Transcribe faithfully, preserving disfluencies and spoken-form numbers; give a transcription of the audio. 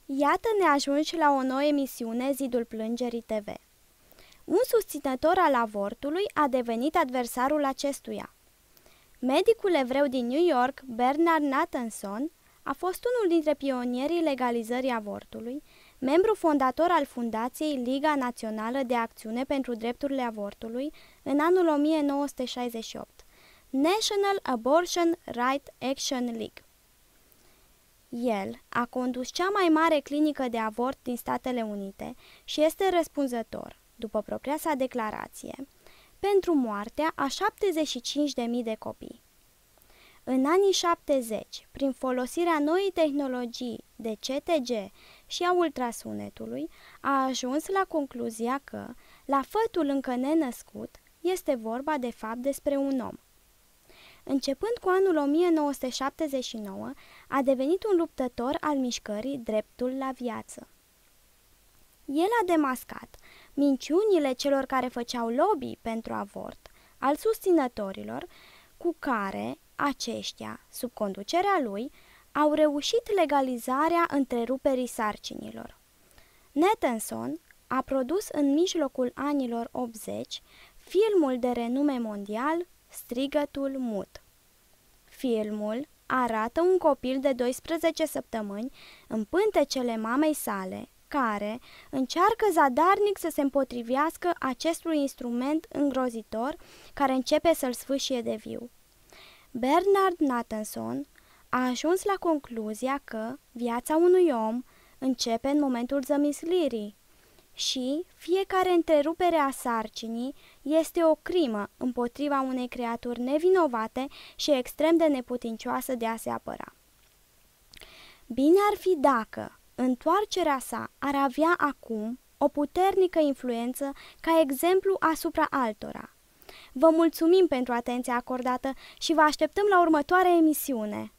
Iată-ne ajunși la o nouă emisiune, Zidul Plângerii T V. Un susținător al avortului a devenit adversarul acestuia. Medicul evreu din New York, Bernard Nathanson, a fost unul dintre pionierii legalizării avortului, membru fondator al Fundației Liga Națională de Acțiune pentru Drepturile Avortului în anul o mie nouă sute șaizeci și opt, National Abortion Right Action League. El a condus cea mai mare clinică de avort din Statele Unite și este răspunzător, după propria sa declarație, pentru moartea a șaptezeci și cinci de mii de copii. În anii șaptezeci, prin folosirea noii tehnologii de C T G și a ultrasunetului, a ajuns la concluzia că, la fătul încă nenăscut, este vorba de fapt despre un om. Începând cu anul o mie nouă sute șaptezeci și nouă, a devenit un luptător al mișcării Dreptul la Viață. El a demascat minciunile celor care făceau lobby pentru avort, al susținătorilor, cu care aceștia, sub conducerea lui, au reușit legalizarea întreruperii sarcinilor. Nathanson a produs în mijlocul anilor optzeci filmul de renume mondial Strigătul Mut. Filmul arată un copil de doisprezece săptămâni în pântecele mamei sale, care încearcă zadarnic să se împotrivească acestui instrument îngrozitor care începe să-l sfâșie de viu. Bernard Nathanson a ajuns la concluzia că viața unui om începe în momentul zămislirii și fiecare întrerupere a sarcinii este o crimă împotriva unei creaturi nevinovate și extrem de neputincioasă de a se apăra. Bine ar fi dacă întoarcerea sa ar avea acum o puternică influență ca exemplu asupra altora. Vă mulțumim pentru atenția acordată și vă așteptăm la următoarea emisiune.